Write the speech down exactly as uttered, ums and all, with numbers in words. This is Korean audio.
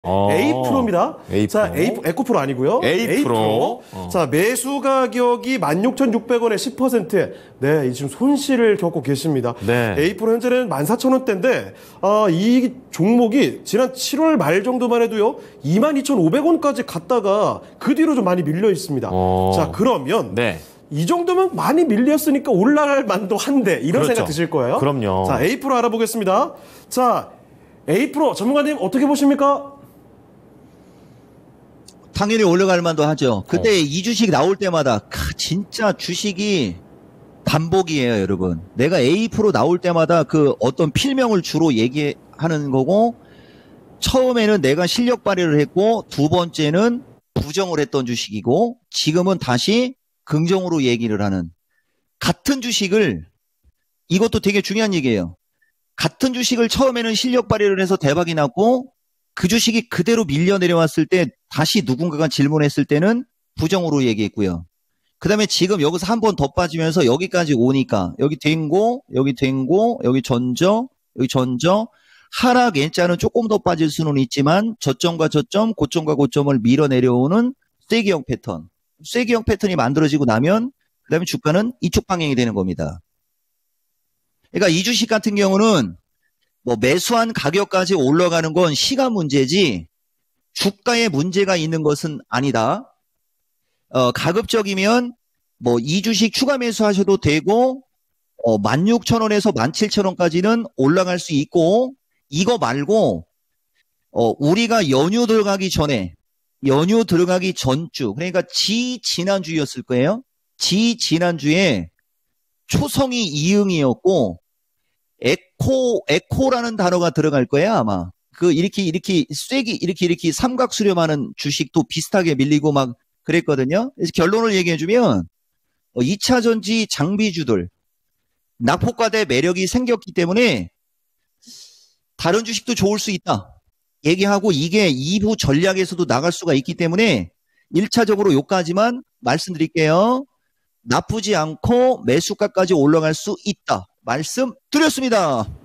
어. A 프로입니다. A 프로. 자, A, 에코프로 아니고요. A 프로. A 프로. 어. 자, 매수 가격이 만 육천육백 원에 십 퍼센트. 네, 지금 손실을 겪고 계십니다. 네. A 프로 현재는 만 사천 원대인데 아, 이 종목이 지난 칠월 말 정도만 해도요. 이만 이천오백 원까지 갔다가 그 뒤로 좀 많이 밀려 있습니다. 어. 자, 그러면 네. 이 정도면 많이 밀렸으니까 올라갈 만도 한데 이런 그렇죠. 생각 드실 거예요. 그럼요. 자, A 프로 알아보겠습니다. 자, A 프로 전문가님 어떻게 보십니까? 당연히 올라갈 만도 하죠. 그때 어. 이 주식 나올 때마다 카, 진짜 주식이 반복이에요, 여러분. 내가 A 프로 나올 때마다 그 어떤 필명을 주로 얘기하는 거고, 처음에는 내가 실력 발휘를 했고, 두 번째는 부정을 했던 주식이고, 지금은 다시 긍정으로 얘기를 하는, 같은 주식을, 이것도 되게 중요한 얘기예요. 같은 주식을 처음에는 실력 발휘를 해서 대박이 났고, 그 주식이 그대로 밀려 내려왔을 때 다시 누군가가 질문했을 때는 부정으로 얘기했고요. 그 다음에 지금 여기서 한 번 더 빠지면서 여기까지 오니까 여기 댕고, 여기 댕고, 여기 전저, 여기 전저, 하락 N자는 조금 더 빠질 수는 있지만 저점과 저점, 고점과 고점을 밀어 내려오는 쐐기형 패턴. 쐐기형 패턴이 만들어지고 나면 그 다음에 주가는 이쪽 방향이 되는 겁니다. 그러니까 이 주식 같은 경우는 뭐 매수한 가격까지 올라가는 건 시간 문제지 주가에 문제가 있는 것은 아니다. 어, 가급적이면 뭐 이 주식 추가 매수하셔도 되고 어, 만 육천 원에서 만 칠천 원까지는 올라갈 수 있고 이거 말고 어, 우리가 연휴 들어가기 전에 연휴 들어가기 전주 그러니까 지 지난주였을 거예요. 지 지난주에 초성이 이응이었고 에코, 에코라는 단어가 들어갈 거예요, 아마. 그, 이렇게, 이렇게, 쐐기, 이렇게, 이렇게 삼각 수렴하는 주식도 비슷하게 밀리고 막 그랬거든요. 그래서 결론을 얘기해주면, 이 차 전지 장비주들, 낙폭과대 매력이 생겼기 때문에, 다른 주식도 좋을 수 있다. 얘기하고, 이게 이후 전략에서도 나갈 수가 있기 때문에, 일 차적으로 요까지만 말씀드릴게요. 나쁘지 않고 매수가까지 올라갈 수 있다. 말씀드렸습니다.